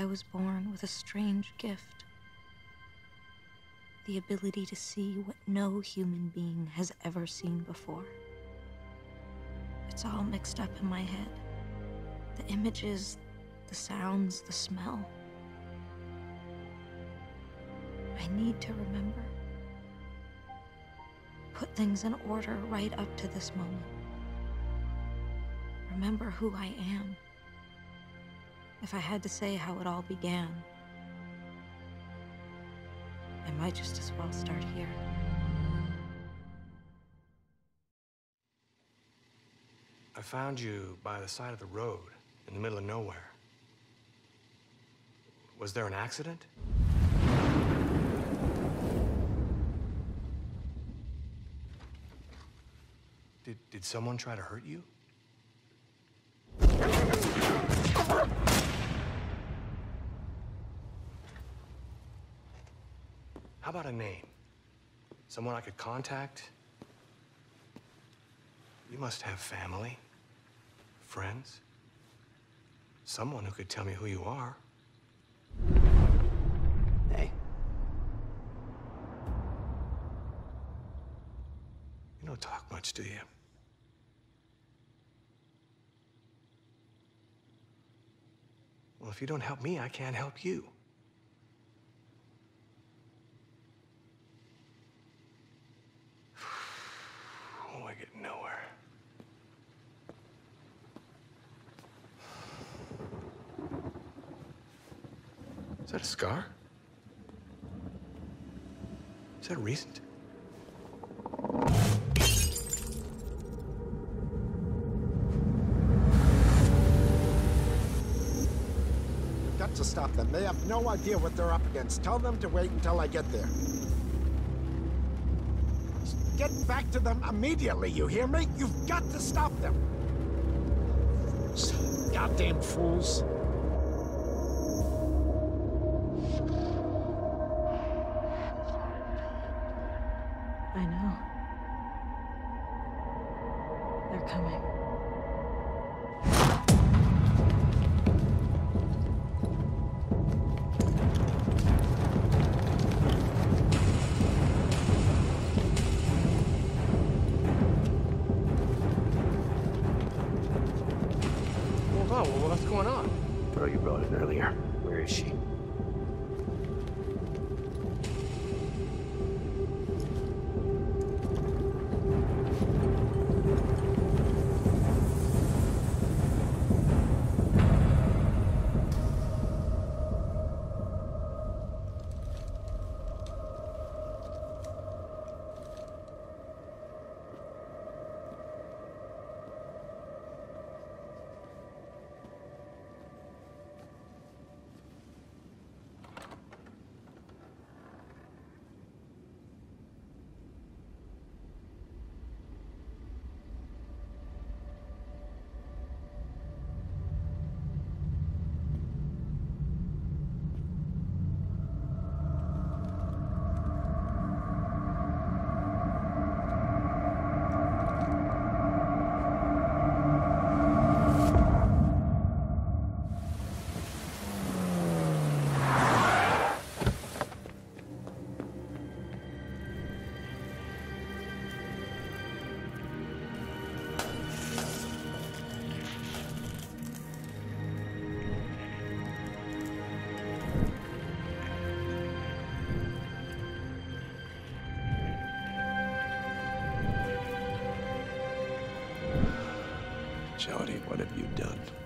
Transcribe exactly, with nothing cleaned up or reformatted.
I was born with a strange gift. The ability to see what no human being has ever seen before. It's all mixed up in my head. The images, the sounds, the smell. I need to remember. Put things in order right up to this moment. Remember who I am. If I had to say how it all began, I might just as well start here. I found you by the side of the road, in the middle of nowhere. Was there an accident? Did, did someone try to hurt you? How about a name? Someone I could contact? You must have family, friends, someone who could tell me who you are. Hey. You don't talk much, do you? Well, if you don't help me, I can't help you. Oh, I get nowhere. Is that a scar? Is that recent? Got to stop them. They have no idea what they're up against. Tell them to wait until I get there. Get back to them immediately, you hear me? You've got to stop them! Goddamn fools. I know. They're coming. Oh, well, what's going on? Bro, you brought it earlier. Where is she? Jodie, what have you done?